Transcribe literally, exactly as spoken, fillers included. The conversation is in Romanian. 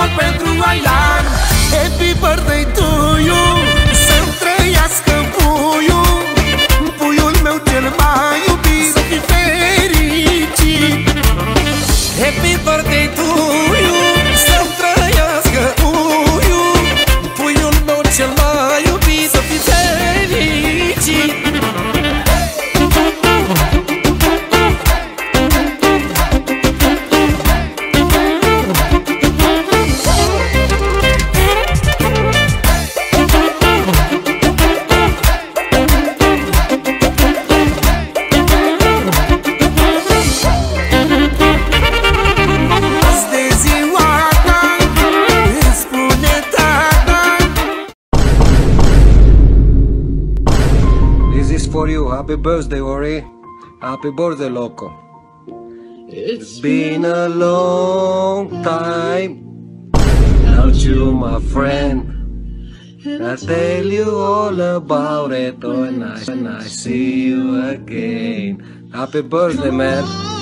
tot pentru Aian. Happy birthday to you, să-mi trăiască puiul, puiul meu cel mai iubit, să fii fericit. Happy birthday to you, să-mi trăiască puiul, puiul meu cel mai iubit, să fii fericit. For you, happy birthday, Ori. Happy birthday, loco. It's been a long time without you, my friend. I tell you all about it when I, when I see you again. Happy birthday, man.